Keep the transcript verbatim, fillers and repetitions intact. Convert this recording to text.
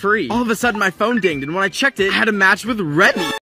free. All of a sudden, my phone dinged, and when I checked it, I had a match with Redmi.